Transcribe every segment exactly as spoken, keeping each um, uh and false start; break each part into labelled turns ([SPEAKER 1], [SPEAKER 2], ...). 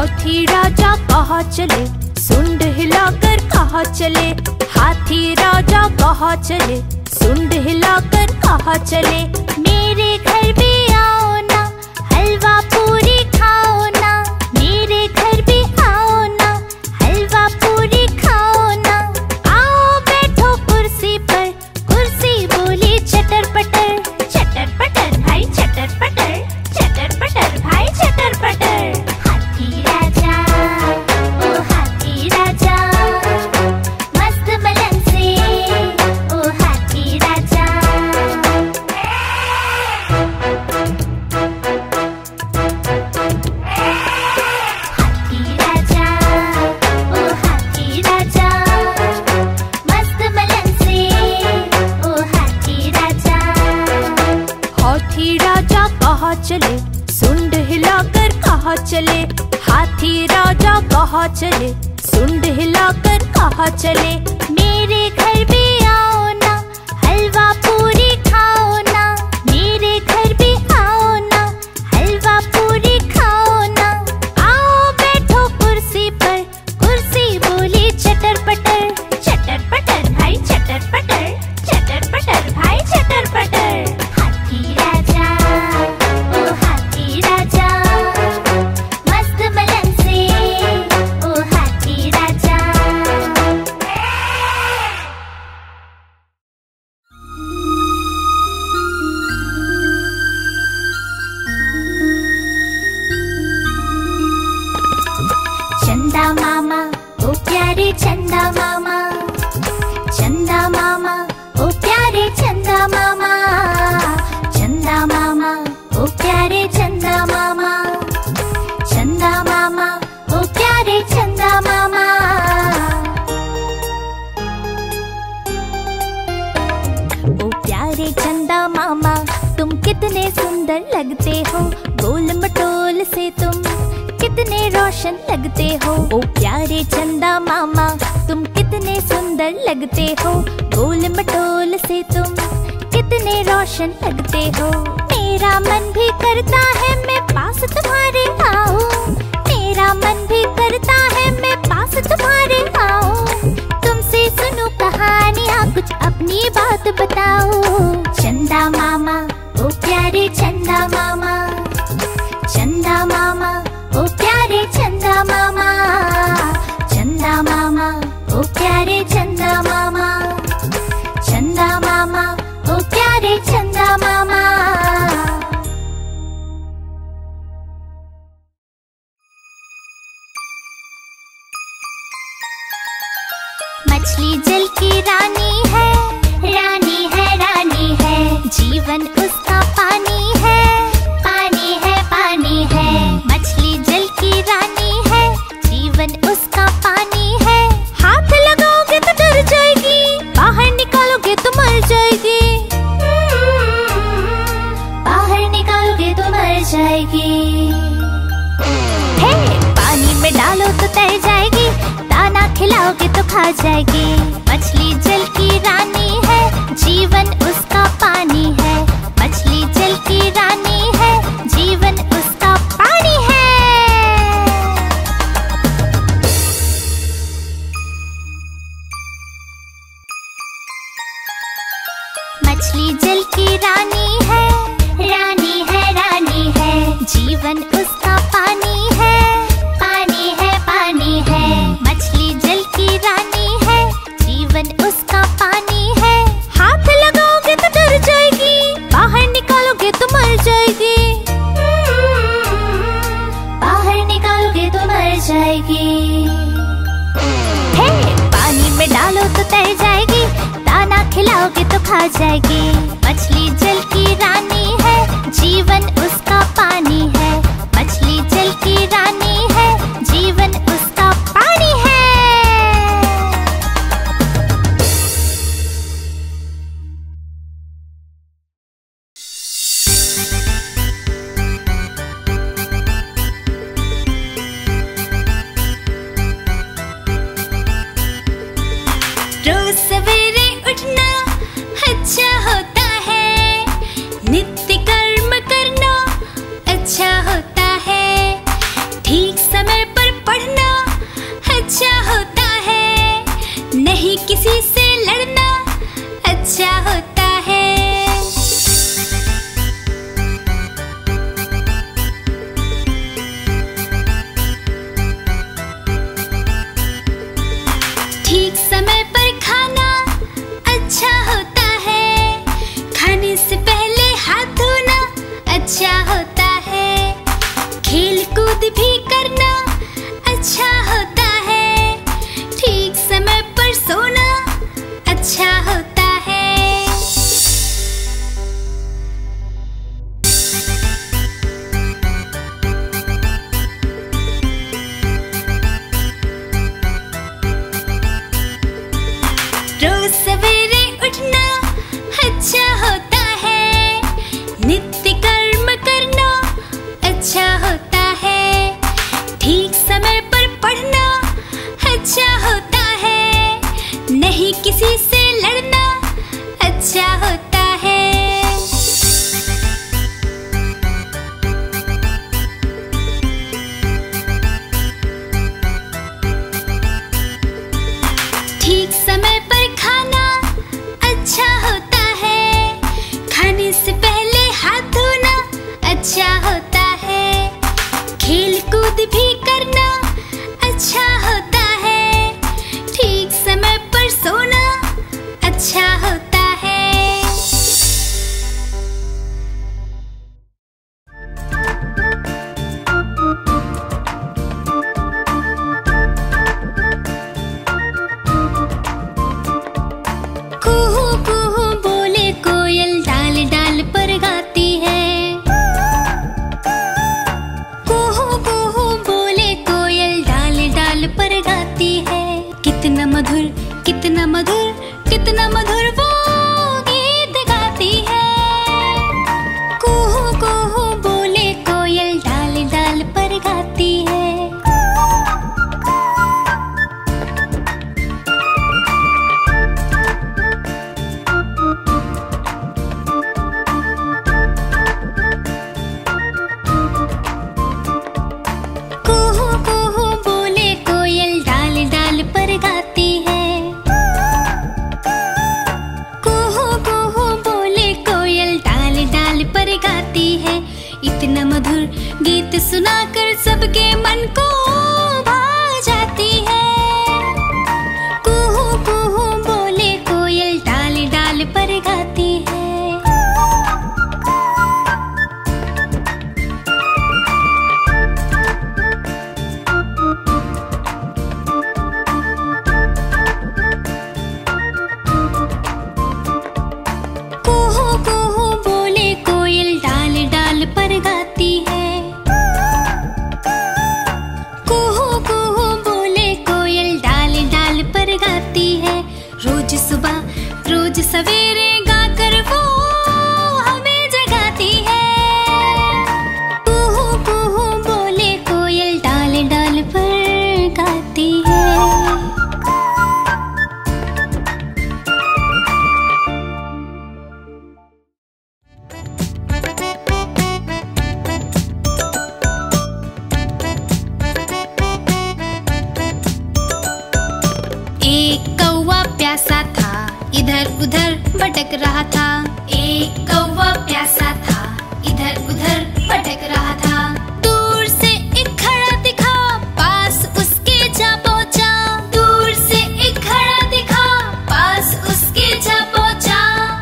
[SPEAKER 1] हाथी राजा कहाँ चले, सुंड हिलाकर कहाँ चले। हाथी राजा कहाँ चले, सुंड हिलाकर कहाँ चले। मेरे घर भी आओ ना, हलवा पूरी खाओ ना। मेरे घर भी आओ ना, हलवा पूरी खाओ ना। आओ बैठो कुर्सी पर, कुर्सी बोली चटर पटर। चटर पटर भाई चटर पटर, चटर पटर भाई चटर पटर। हाथी राजा ओ हाथी राजा, मस्त मलन से ओ हाथी राजा। हाथी राजा ओ हाथी राजा, मस्त मलन से ओ हाथी राजा। हाथी राजा कहाँ चले, सुंड हिलाकर कहाँ चले। हाथी राजा कहाँ चले, सुंड हिलाकर कहाँ चले। मेरे घर भी आओ ना, हलवा पूरी खाओ ना। मेरे घर भी आओ ना, हलवा पूरी खाओ ना। आओ बैठो कुर्सी पर, कुर्सी बोली चटर पटर। चटर पटर भाई चटर पटर, चटर पटर भाई चटर पटर। हाथी राजा ओ हाथी राजा, मस्त मलन से ओ हाथी राजा। चंदा मामा ओ प्यारे चंदा मामा, चंदा मामा ओ प्यारे चंदा मामा। चंदा मामा ओ प्यारे चंदा मामा, चंदा मामा ओ प्यारे चंदा मामा। ओ प्यारे चंदा मामा, तुम कितने सुंदर लगते हो। गोल मटोल से तुम कितने रोशन लगते हो। ओ प्यारे चंदा मामा, तुम कितने सुंदर लगते हो। गोल मटोल से तुम कितने रोशन लगते हो। मेरा मन भी करता है मैं पास तुम्हारे आऊं। मेरा मन भी करता है मैं पास तुम्हारे आऊं। तुमसे सुनूं कहानियाँ, कुछ अपनी बात बताओ। चंदा मामा ओ प्यारे चंदा मामा, चंदा मामा ओ प्यारे चंदा मामा। चंदा मामा ओ प्यारे चंदा मामा, चंदा मामा ओ प्यारे चंदा मामा। मछली जल की रानी है, रानी है रानी है। जीवन उसका पानी है, पानी है पानी है। मछली जल की रानी है, जीवन उसका पानी है। हाथ लगाओगे तो डर जाएगी, बाहर निकालोगे तो मर जाएगी। बाहर निकालोगे तो मर जाएगी। हे पानी में डालो तो तैर जाएगी, दाना खिलाओगे तो खा जाएगी। मछली जल की रानी है, जीवन उसका पानी है। मछली जल की रानी है, जीवन उसका पानी है। मछली जल की रानी है, रानी है रानी है। जीवन उसका पानी है, पानी है पानी है। मछली जल की रानी है, जीवन उसका पानी है। हाथ लगाओगे तो डर जाएगी, बाहर निकालोगे तो मर जाएगी। बाहर निकालोगे तो मर जाएगी। हे पानी में डालो तो तैर जाएगी, दाना खिलाओगे तो खा जाएगी। मछली जल की रानी है, जीवन उसका पानी है। मछली जल की रानी है, जीवन उसका पानी है। रोज सवेरे उठना अच्छा होता है, नित्य कर्म करना अच्छा होता
[SPEAKER 2] एक कौवा प्यासा था, इधर उधर भटक रहा था। एक कौवा प्यासा था, इधर उधर भटक रहा था। दूर से एक घड़ा दिखा, पास उसके जा पहुंचा। दूर से एक घड़ा दिखा, पास उसके जा पहुंचा।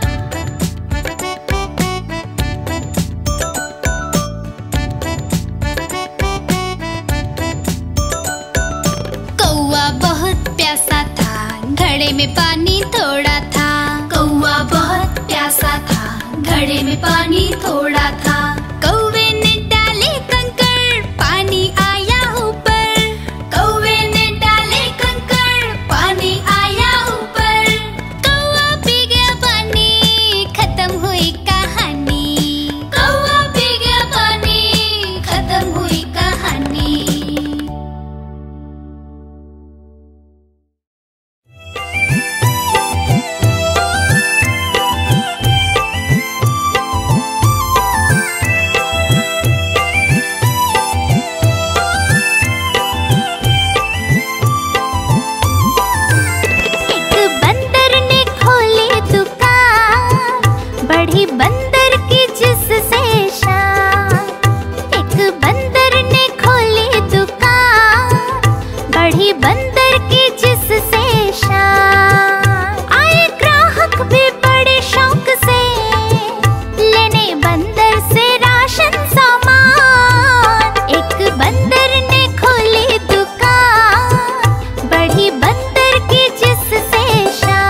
[SPEAKER 2] कौवा बहुत प्यासा था, घड़े में पानी थोड़ा था। कौवा बहुत प्यासा था, घड़े में पानी थोड़ा था। कौवे ने डाले कंकड़, पानी आया ऊपर। कौवे ने डाले कंकड़, पानी आया ऊपर। कौवा पी गया पानी, खत्म हुई कहानी। कौवा पी गया पानी, खत्म हुई कहानी।
[SPEAKER 1] बढ़ी बंदर की जिससे शान। एक बंदर ने खोली दुकान, बढ़ी बंदर की जिससे शान। आए ग्राहक भी बड़े शौक से, लेने बंदर से राशन सामान। एक बंदर ने खोली दुकान, बढ़ी बंदर की जिससे शान।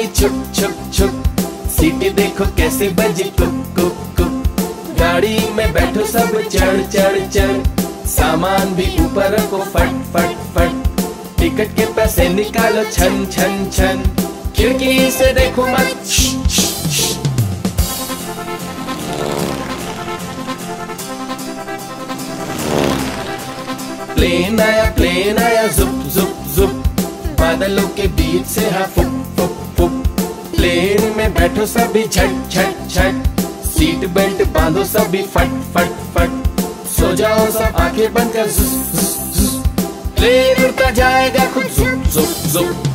[SPEAKER 3] आई छुप छुप छुप, सीटी देखो कैसे बजी कुप कुप कुप। गाड़ी में बैठो सब चढ़ चढ़ चढ़, सामान भी ऊपर रखो फट फट फट। टिकट के पैसे निकालो छन छन छन, खिड़की से देखो मत। प्लेन आया प्लेन आया जुप जुप जुप, बादलों के बीच से हाँ फुप फुप फुप। प्लेन में बैठो सभी झट झट झट, सीट बेल्ट बांधो सभी फट फट फट। सो जाओ सब आंखें बंद कर जुस जुस जुस, प्लेन उड़ता जाएगा खुद जुप जुप जुप।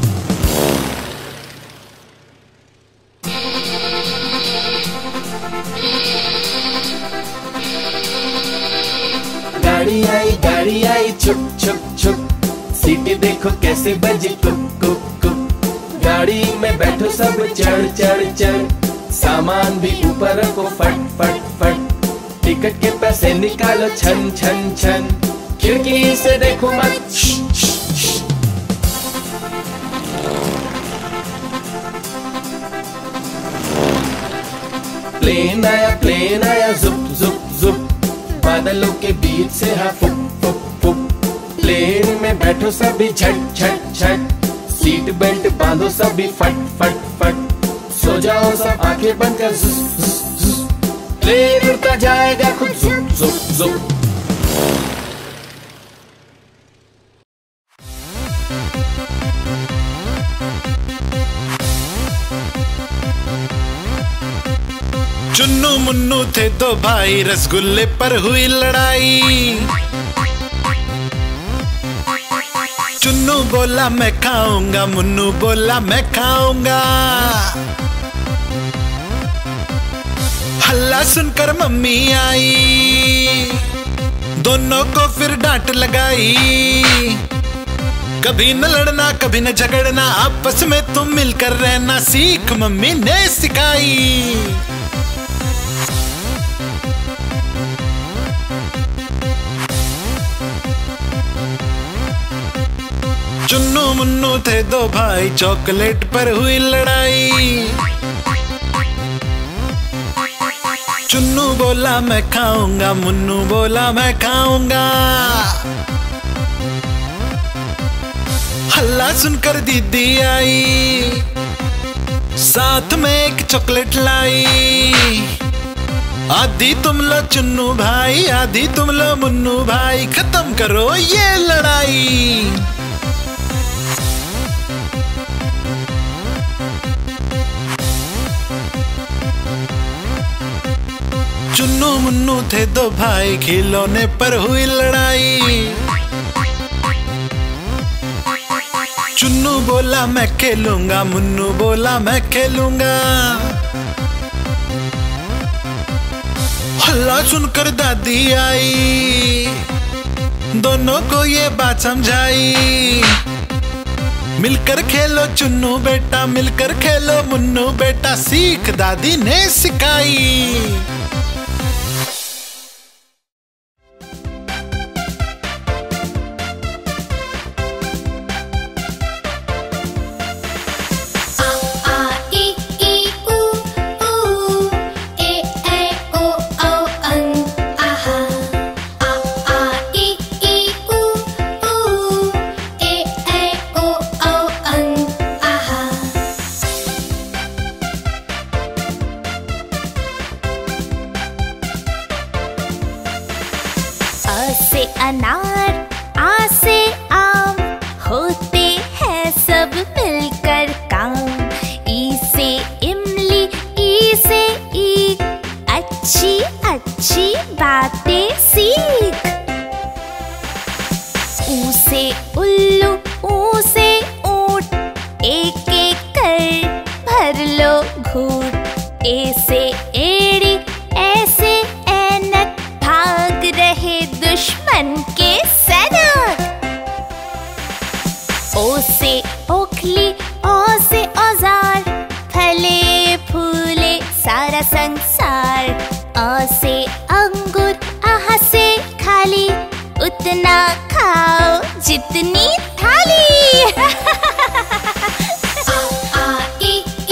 [SPEAKER 3] गाड़ी आई गाड़ी आई छुप छुप छुप, सीटी देखो कैसे बजी कुप कुप कुप। गाड़ी में बैठो सब चढ़ चढ़ चढ़, सामान भी ऊपर रखो फट फट फट। टिकट के पैसे निकालो छन छन छन, खिड़की से देखो मत। प्लेन आया प्लेन आया जुप जुप जुप, बादलों के बीच से हाँ फुप फुप फुप। प्लेन में बैठो सभी झट झट झट, सीट बेल्ट बांधो सभी फट फट फट। सो जाओ सब आंखें बंद कर जुस जुस जुस, प्लेन उड़ता जाएगा खुद जुप जुप जुप।
[SPEAKER 4] चुन्नू मुन्नू थे दो भाई, रसगुल्ले पर हुई लड़ाई। चुन्नू बोला मैं खाऊंगा, मुन्नू बोला मैं खाऊंगा। हल्ला सुनकर मम्मी आई, दोनों को फिर डांट लगाई। कभी न लड़ना कभी न झगड़ना, आपस में तुम मिलकर रहना सीख मम्मी ने सिखाई। चुन्नू मुन्नू थे दो भाई, चॉकलेट पर हुई लड़ाई। चुन्नू बोला मैं खाऊंगा, मुन्नू बोला मैं खाऊंगा। हल्ला सुनकर दीदी आई, साथ में एक चॉकलेट लाई। आधी तुम लो चुन्नू भाई, आधी तुम लो मुन्नू भाई, खत्म करो ये लड़ाई। चुन्नू मुन्नू थे दो भाई, खिलौने पर हुई लड़ाई। चुन्नू बोला मैं खेलूंगा, मुन्नू बोला मैं खेलूंगा। हल्ला सुनकर दादी आई, दोनों को ये बात समझाई। मिलकर खेलो चुन्नू बेटा, मिलकर खेलो मुन्नू बेटा, सीख दादी ने सिखाई।
[SPEAKER 1] अनार, आ से आम, होते हैं सब मिलकर काम। ई से इमली, ई से ईख, अच्छी अच्छी बातें सीख। ऊ से उल्लू, ऊ से ऊंट, एक एक कर भर लो घूंट। ए से एड़ी, ऐसे ऐनक, भाग रहे दुश्मन के सैनिक। ओ से ओखली, ओ से औजार, फले फूले सारा संसार। अ से अंगूर, आह से खाली, उतना खाओ जितनी थाली। आ, आ, ई,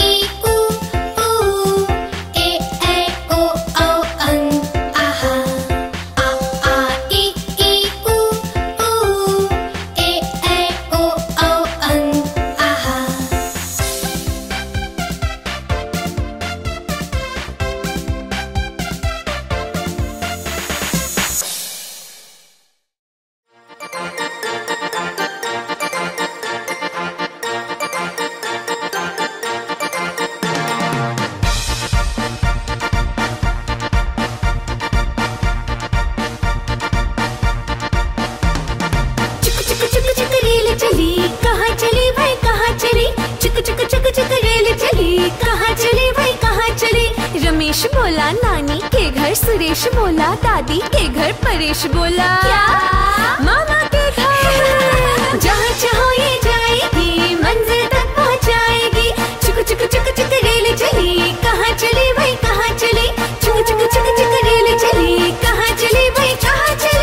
[SPEAKER 5] चली, कहाँ चली भाई कहाँ चली। रमेश बोला नानी के घर, सुरेश बोला दादी के घर, परेश बोला क्या मामा के घर। जहाँ चाहो ये जाएगी, मंजिल तक पहुँचाएगी। चुक चुक चुक चुक रेल चली, कहाँ चली भाई कहाँ चली। चुक चुक चुक चुक रेल चली, कहाँ चली भाई कहाँ चली।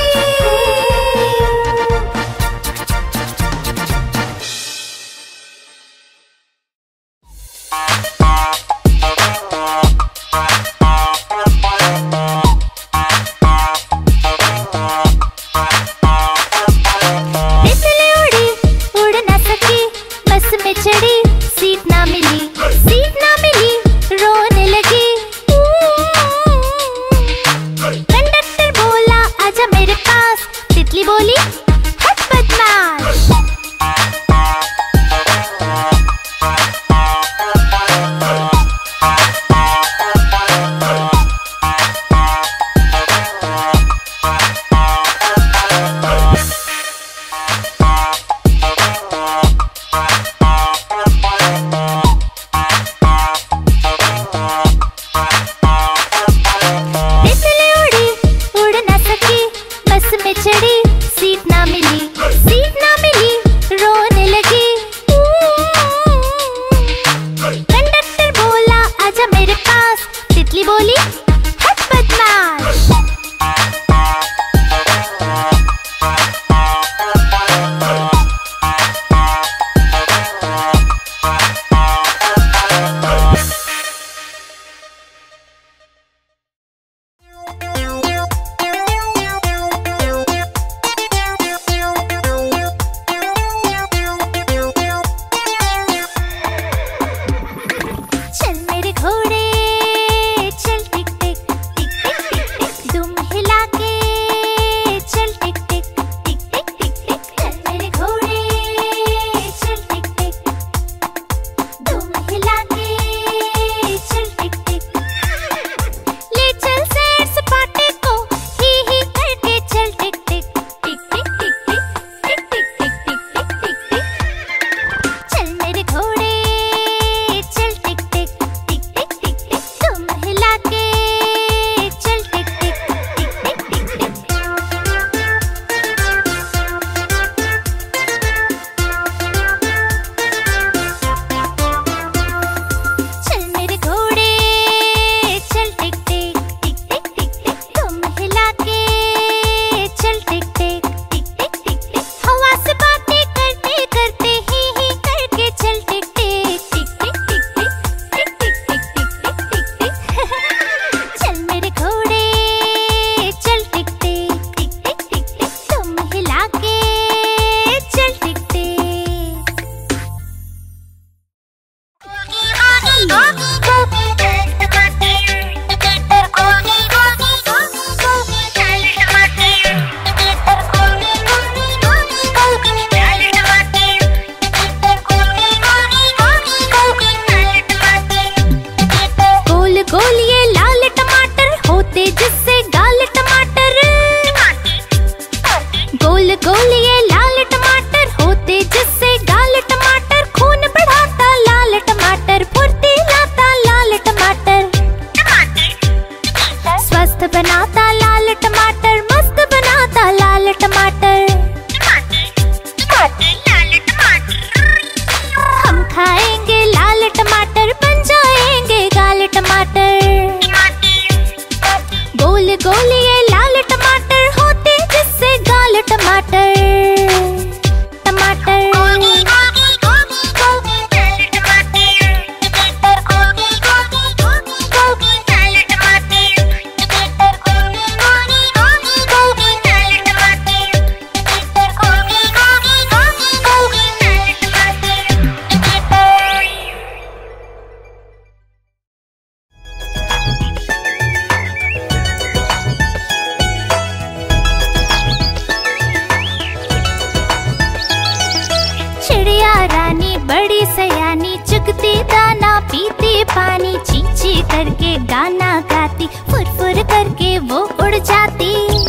[SPEAKER 1] करके गाना गाती, फुर फुर करके वो उड़ जाती।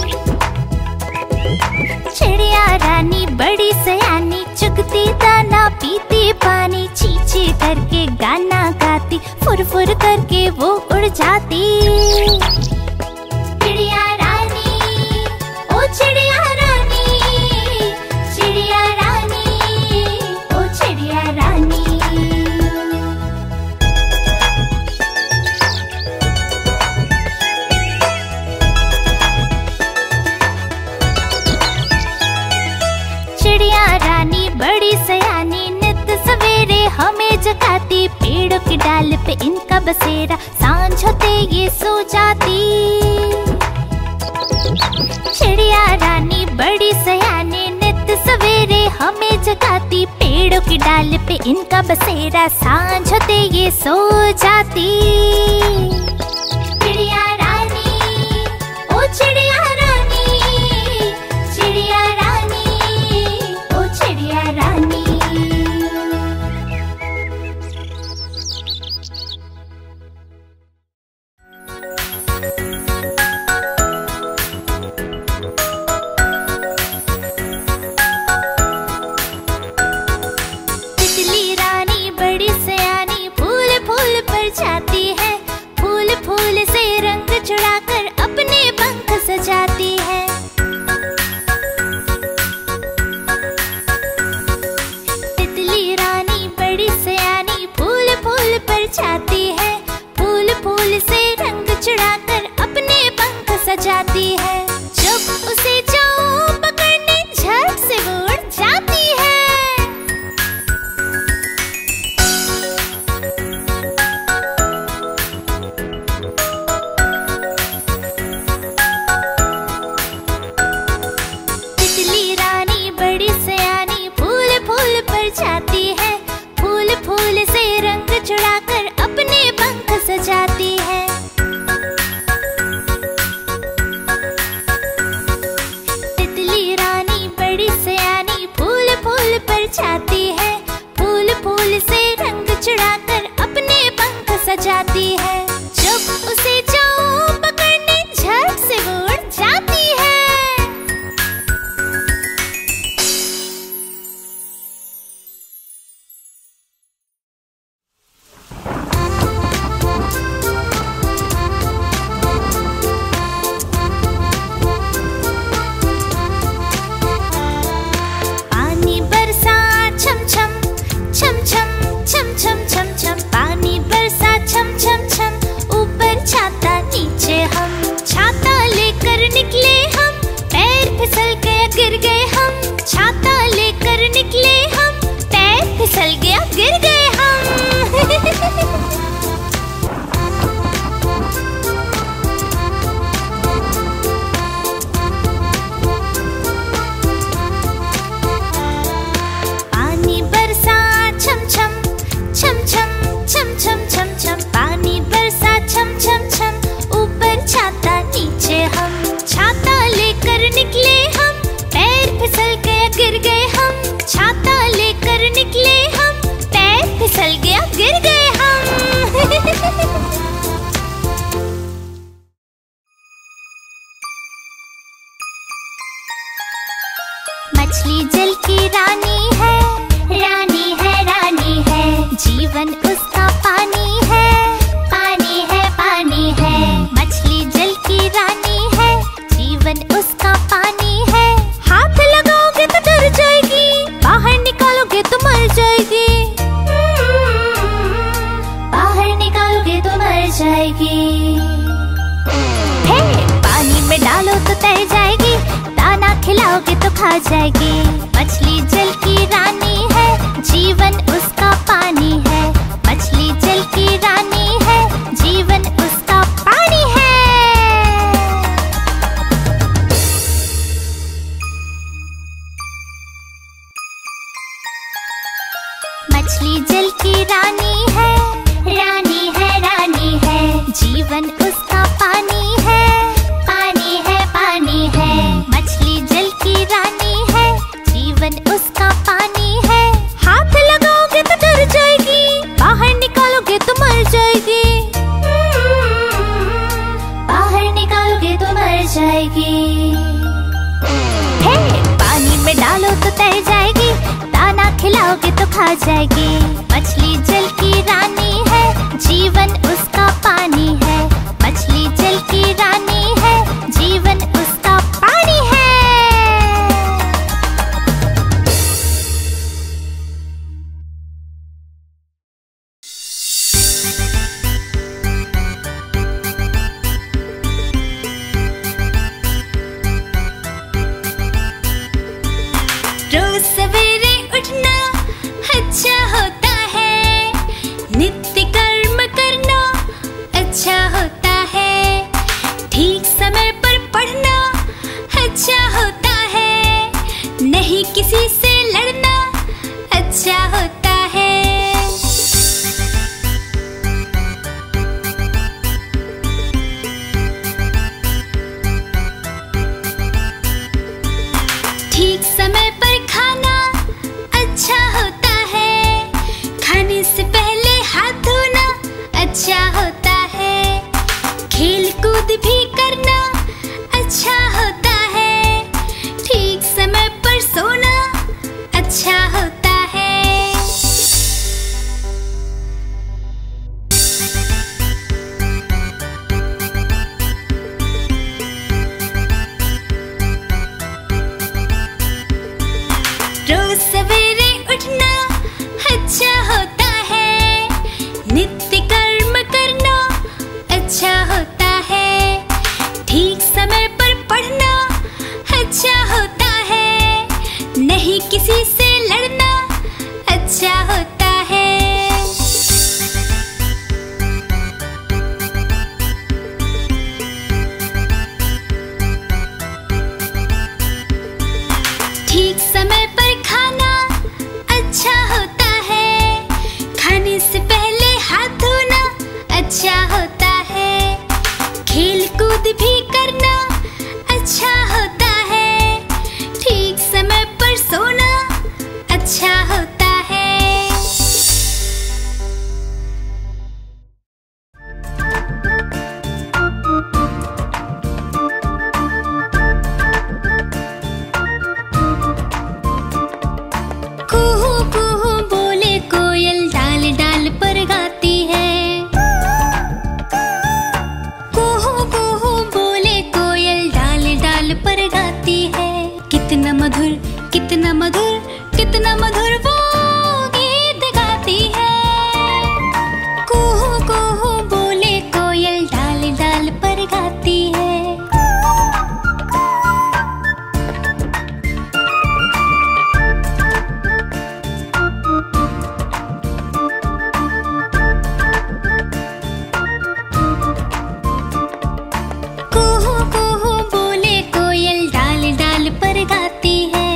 [SPEAKER 1] चिड़िया रानी बड़ी सयानी, चुगती दाना पीती पानी, ची ची करके गाना गाती, शोर करके वो उड़ जाती। चिड़िया रानी, ओ चिड़िया रानी, चिड़िया रानी, ओ चिड़िया रानी। चिड़िया रानी बड़ी सयानी, नित सवेरे हमें जगाती। पेड़ों की डाल पे इनका बसेरा, सांझ होते ये सो जाती। चिड़िया रानी बड़ी सयानी, नित सवेरे हमें जगाती। पेड़ों की डाल पे इनका बसेरा, सांझ होते ये सो जाती। चिड़िया रानी, ओ चिड़िया रानी, चिड़िया रानी, ओ चिड़िया रानी। तितली रानी बड़ी सयानी, फूल फूल पर जाती है। फूल फूल से रंग चुराकर अपने पंख सजाती है। तितली रानी बड़ी सयानी, फूल फूल पर जाती है। फूल फूल से रंग चुराकर अपने पंख सजाती है। जब उसे जाओ पकड़ने, झट से वो उड़ जाती है। तितली रानी बड़ी सयानी, फूल फूल पर जाती है। फूल फूल से रंग चुराकर अपने पंख सजाती है। तितली रानी बड़ी सयानी, फूल फूल पर जाती है। फूल फूल से रंग चुराकर अपने पंख सजाती है। जब उसे जाओ पकड़ने, झट से वो उड़ जाती है। पानी बरसा छम छम, छम छम, छम छम छम छम। पानी बरसा छम छम छम, ऊपर छाता नीचे हम। छाता लेकर निकले हम, पैर फिसल गया गिर गए हम। छाता लेकर निकले हम, पैर फिसल गया गिर गए हम। पानी बरसा छम छम, छम छम, छम छम छम छम। पानी बरसा छम छम छम, ऊपर छाता नीचे हम। छाता लेकर निकले हम, पैर फिसल गया गिर गए हम। छाता लेकर निकले हम, पैर फिसल गया गिर गए हम। मछली जल की रानी है, रानी है, रानी है। जीवन उसका पानी है, पानी है, पानी है। मछली जल की रानी है, जीवन उसका पानी है। हाथ लगाओगे तो डर जाएगी, बाहर निकालोगे तो मर जाएगी। बाहर निकालोगे तो मर जाएगी। हे, पानी में डालो तो तैर जाएगी, दाना खिलाओगे तो खा जाएगी। मछली जल की रानी है, जीवन उसका पानी है। मछली जल की रानी है, जीवन उसका पानी है। मछली जल की रानी है, रानी है, रानी है। जीवन उसका पानी है, पानी है, पानी है। मछली जल की रानी है, जीवन उसका पानी है। हाथ लगाओगे तो डर जाएगी, बाहर निकालोगे तो मर जाएगी। बाहर निकालोगे तो मर जाएगी। हे, पानी में डालो तो तैर जाएगी, दाना खिलाओगे तो खा जाएगी। मछली जल की रानी है, जीवन उस पानी है, मछली जल की रानी है, जीवन उसका पानी है।
[SPEAKER 2] रोज सवेरे उठना अच्छा होता है, नित्य कर्म करना अच्छा होता है, ठीक समय पर पढ़ना अच्छा होता है, नहीं किसी से लड़ना अच्छा होता है। ठीक समय पर खाना अच्छा होता है, खाने से पहले हाथ धोना अच्छा होता है, खेल कूद भी करना अच्छा होता है, ठीक समय पर सोना अच्छा होता है। रोज सवेरे उठना अच्छा होता है, नित्य कर्म करना अच्छा होता है, ठीक समय पर पढ़ना अच्छा होता है, नहीं किसी से लड़ना अच्छा होता है। ठीक समय पर खाना अच्छा होता है, खाने से पहले हाथ धोना अच्छा होता है, खेल कूद भी करना अच्छा होता है, ठीक समय पर सोना अच्छा होता है। कुहू कुहू बोले कोयल डाल डाल पर गाती है, कुहू कुहू बोले कोयल डाल डाल पर गाती है, कितना मधुर कितना मधुर कितना मधुर वो गीत गाती है। कुहू कुहू बोले कोयल डाल डाल पर गाती है। कुहू कुहू बोले कोयल डाल डाल पर गाती है,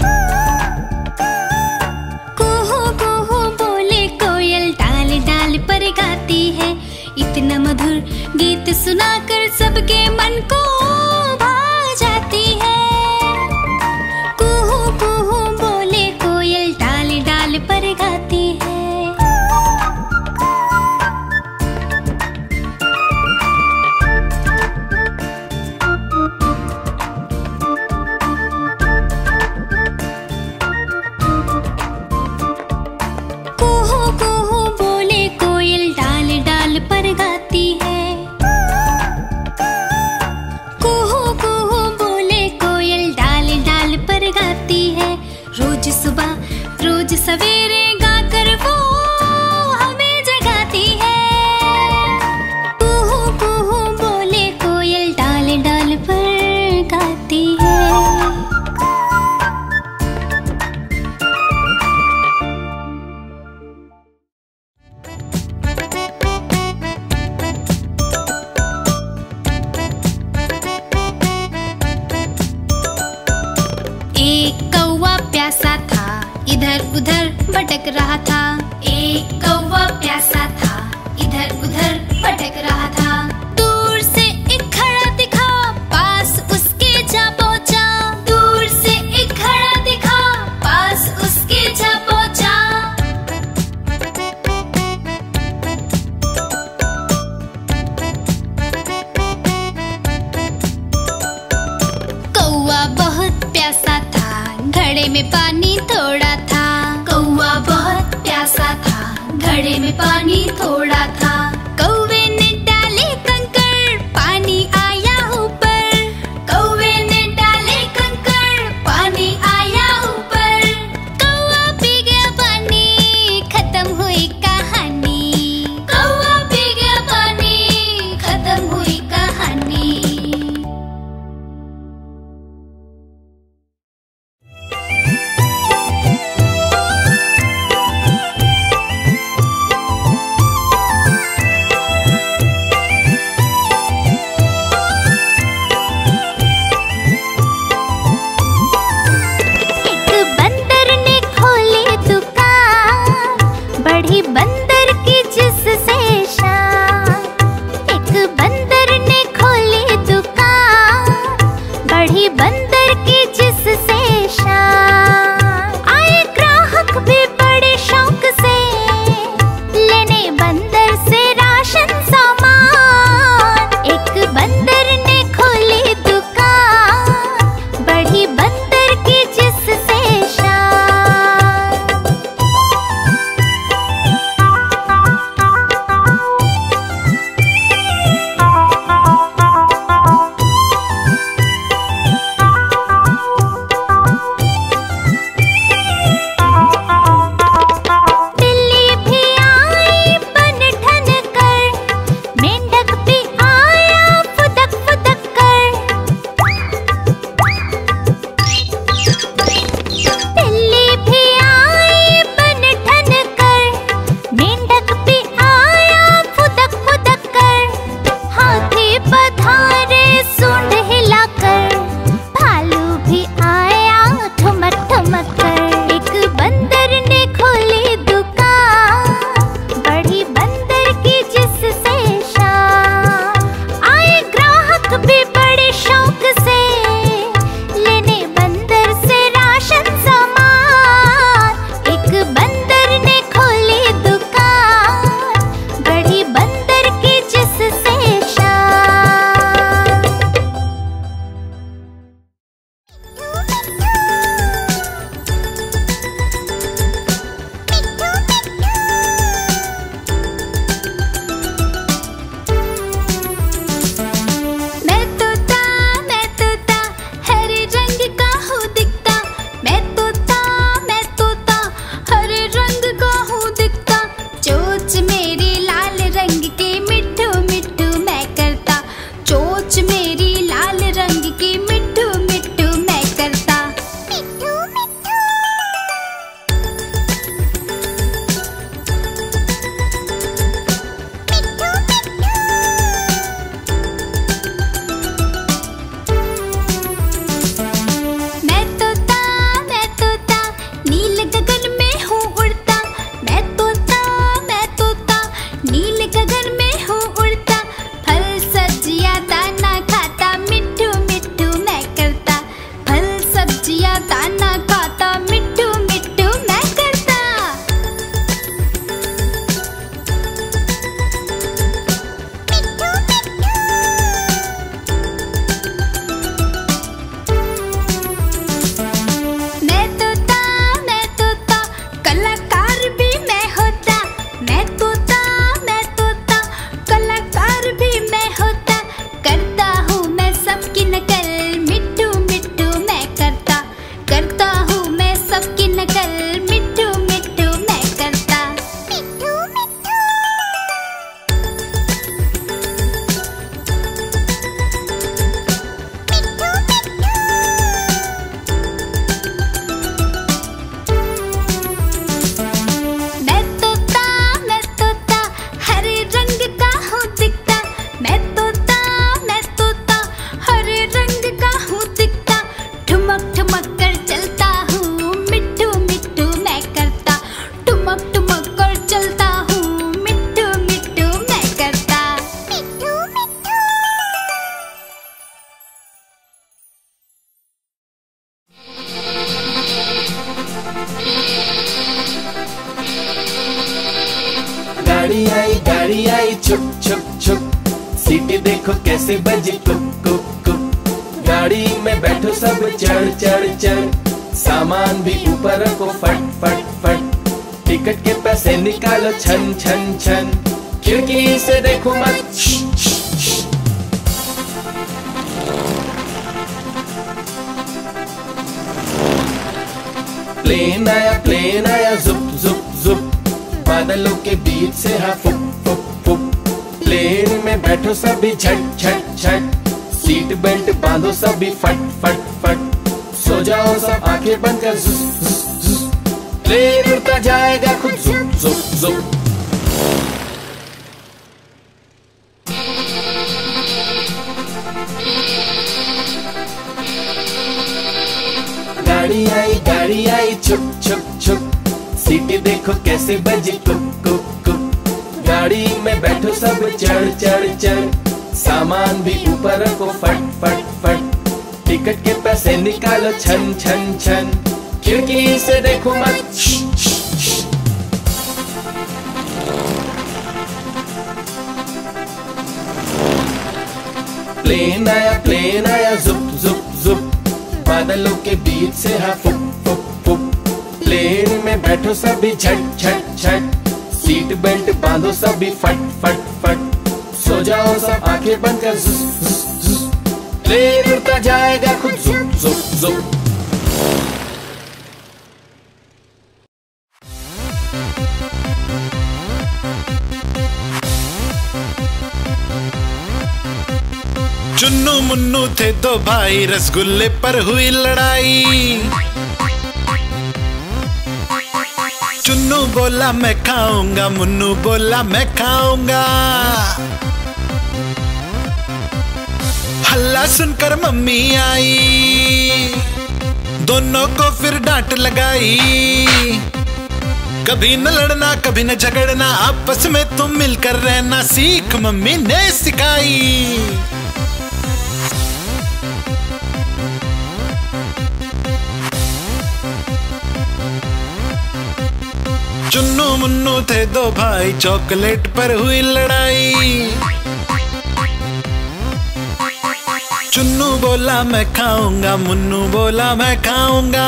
[SPEAKER 2] कुहू कुहू बोले कोयल डाल डाल पर गाती है, इतना मधुर गीत सुनाकर सबके मन को भा जाती है। कुहू कुहू बोले कोयल डाल डाल पर गाती है। कुहू कुहू बोले कोयल डाल डाल पर गाती है, कुहू कुहू बोले कोयल डाल डाल पर गाती है, रोज सुबह रोज सवेरे गाकर वो हमें जगाती है। कुहू कुहू बोले कोयल डाल डाल पर गाती है। एक कौवा प्यासा था, इधर उधर भटक रहा था, एक कौवा प्यासा था, इधर उधर भटक रहा था, दूर से एक खड़ा दिखा, पास उसके जा पहुंचा, दूर से एक खड़ा दिखा, पास उसके जा पहुंचा। कौवा बहुत प्यासा था, घड़े में पानी थोड़ा था, कौवा बहुत प्यासा था, घड़े में पानी थोड़ा था, कौवे ने
[SPEAKER 1] बढ़ी बंदर की जिससे शान, आए ग्राहक भी बड़े शौक से लेने बंदर से राशन सामान। एक बंदर ने खोली दुकान, बढ़ी बंदर की जिससे शान। बिल्ली भी आई बन ठन कर, मेंढक भी आया फुदक फुदक कर। बिल्ली भी आई बन ठन कर, मेंढक भी आया फुदक फुदक कर। हाथी पधारे सूंड हिलाकर, भालू भी आया ठुमक ठुमक कर। एक बंदर ने खोली दुकान, बढ़ी बंदर की जिससे शान, आए ग्राहक भी बड़े शौक से लेने बंदर से राशन सामान। एक बंदर ने खोली दुकान, बढ़ी बंदर की जिससे शान।
[SPEAKER 2] मैं तोता मैं तोता हरे रंग का हूँ दिखता। मैं तोता मैं तोता हरे रंग का हूँ दिखता। चोंच मेरी लाल रंग की मिट्ठू मिट्ठू मैं करता। चोंच मेरी लाल रंग की मिट्ठू मिट्ठू मैं करता। मैं तोता मैं तोता नील गगन में हूँ उड़ता। मैं तोता मैं तोता नील गगन में हूँ उड़ता। फल सब्जियाँ दाना खाता मिट्ठू मिट्ठू मैं करता। फल सब्जियाँ दाना खाता मिट्ठू मिट्ठू मैं करता। मैं तोता मैं तोता कलाकार भी मैं होता। मैं तोता मैं तोता कलाकार भी मैं होता। करता हूँ मैं सबकी नकल मिट्ठू मिट्ठू मैं करता। करता हूँ मैं सबकी नकल मिट्ठू मिट्ठू मैं करता। मैं तोता मैं तोता हरे रंग का हूँ दिखता। मैं तोता मैं तोता हरे रंग का हूँ दिखता। ठुमक ठुमक कर चलता हूँ मिट्ठू मिट्ठू मैं करता। ठुमक ठुमक कर चलता हूँ मिट्ठू मिट्ठू मैं करता।
[SPEAKER 3] गाड़ी आई गाड़ी आई छुक छुक छुक, सीटी देखो कैसे बजी कुक कुक कुक। गाड़ी में बैठो सब चढ़ चढ़ चढ़, सामान भी ऊपर रखो फट फट फट। टिकट के पैसे निकालो छन छन छन, खिड़की से देखो मत श्श, श्श, श्श। प्लेन आया प्लेन आया जुप जुप जुप, बादलों के बीच से हाँ फुक फुक फुक। प्लेन में बैठो सभी झट झट झट, सीट बेल्ट बांधो सभी फट फट फट। सो जाओ सब आंखें बंद कर जुस जुस जुस, प्लेन उड़ता जाएगा खुद जुप जुप जुप। गाड़ी आई गाड़ी आई छुक छुक छुक, सीटी देखो कैसे बजी कुक कुक कुक। गाड़ी में बैठो सब चढ़ चढ़ चढ़, सामान भी ऊपर रखो फट फट फट। टिकट के पैसे निकालो छन छन छन, खिड़की से देखो मत। प्लेन आया प्लेन आया जुप जुप जुप, बादलों के बीच से हाँ फुक फुक फुक। प्लेन में बैठो सभी झट झट झट, सीट बेल्ट बांधो सभी फट फट फट। सो जाओ सब आंखें बंद कर जुस जुस जुस, प्लेन उड़ता जाएगा खुद जुप जुप जुप।
[SPEAKER 4] चुन्नू मुन्नू थे दो भाई, रसगुल्ले पर हुई लड़ाई। चुन्नू बोला मैं खाऊंगा, मुन्नू बोला मैं खाऊंगा। हल्ला सुनकर मम्मी आई, दोनों को फिर डांट लगाई। कभी न लड़ना कभी न झगड़ना, आपस में तुम मिलकर रहना सीख मम्मी ने सिखाई। चुन्नू मुन्नू थे दो भाई, चॉकलेट पर हुई लड़ाई। चुन्नू बोला मैं खाऊंगा, मुन्नू बोला मैं खाऊंगा।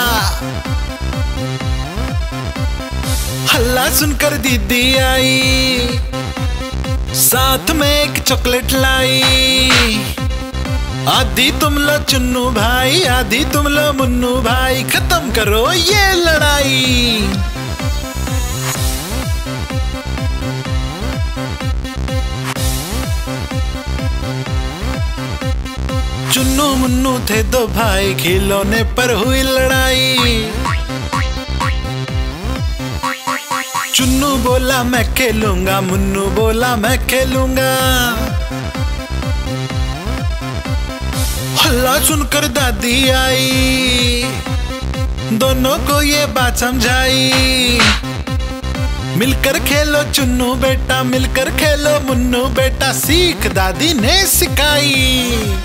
[SPEAKER 4] हल्ला सुनकर दीदी आई, साथ में एक चॉकलेट लाई। आधी तुम लो चुन्नू भाई, आधी तुम लो मुन्नू भाई, खत्म करो ये लड़ाई। चुन्नू मुन्नू थे दो भाई, खिलौने पर हुई लड़ाई। चुन्नू बोला मैं खेलूंगा, मुन्नू बोला मैं खेलूंगा। हल्ला सुनकर दादी आई, दोनों को ये बात समझाई। मिलकर खेलो चुन्नू बेटा, मिलकर खेलो मुन्नू बेटा, सीख दादी ने सिखाई।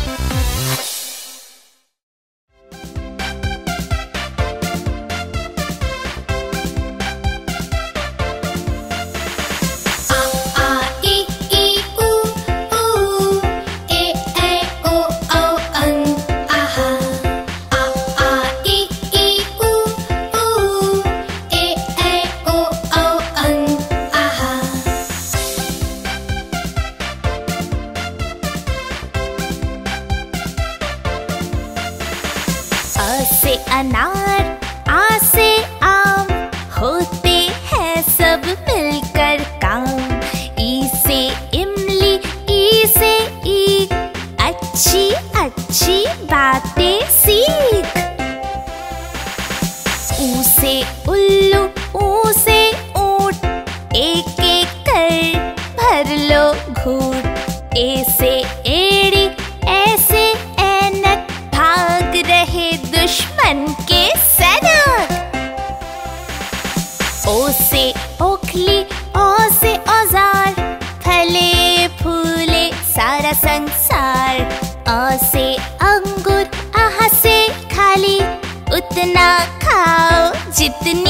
[SPEAKER 1] अनार, आ से आम, होते हैं सब मिलकर काम। ई से इमली, ई से ईख, अच्छी अच्छी बातें सीख। ऊ से उल्लू, ऊ से ऊंट, एक एक कर भर लो घूंट। ए से एड़ी, ऐसे ऐनक, भाग रहे दुश्मन के सैनिक। ओ से ओखली, ओ से औजार, फले फूले सारा संसार। अ से अंगूर, आह से खाली, उतना खाओ जितनी